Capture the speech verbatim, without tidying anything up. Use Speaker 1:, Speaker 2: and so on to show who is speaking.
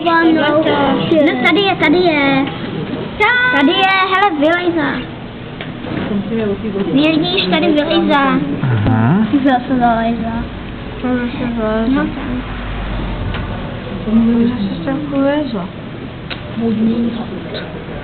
Speaker 1: No, tady je, tady je. Tady je, hele, vylejza. Vidíš, tady vylejza.
Speaker 2: Aha.
Speaker 1: Zase zalejza. No tam.
Speaker 3: To mluví, že se tam kuleza.
Speaker 1: Budný.